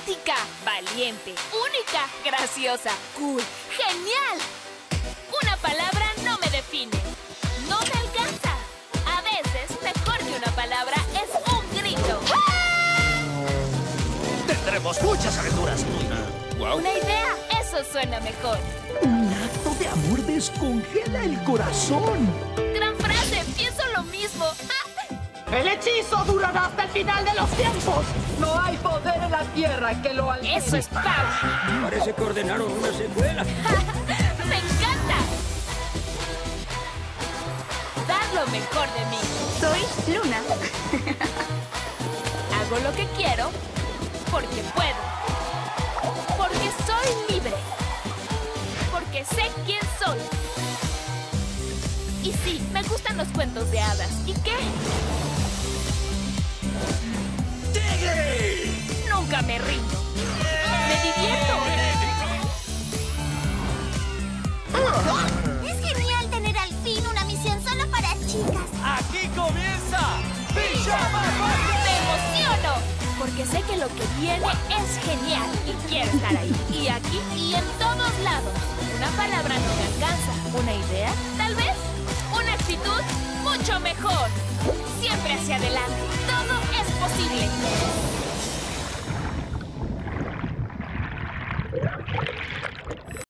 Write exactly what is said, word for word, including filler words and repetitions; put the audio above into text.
auténtica, valiente, única, graciosa, cool, genial. Una palabra no me define, no me alcanza. A veces, mejor que una palabra es un grito. Tendremos muchas aventuras, Luna. Wow. Una idea, eso suena mejor. Un acto de amor descongela el corazón. Gran frase, pienso lo mismo. ¡El hechizo durará hasta el final de los tiempos! No hay poder en la tierra que lo alcance. Eso es Pau. Parece que ordenaron una secuela. ¡Me encanta! Dar lo mejor de mí. Soy Luna. Hago lo que quiero porque puedo. Porque soy libre. Porque sé quién soy. Y sí, me gustan los cuentos de hadas. ¿Y qué? ¡Tigre! Nunca me rindo. Me divierto. Es genial tener al fin una misión solo para chicas. ¡Aquí comienza Pijama Party! ¡Me emociono! Porque sé que lo que viene es genial y quiero estar ahí. Y aquí y en todos lados. Una palabra no me alcanza. ¿Una idea? Tal vez. Una actitud mucho mejor. Siempre hacia adelante. Todo es posible.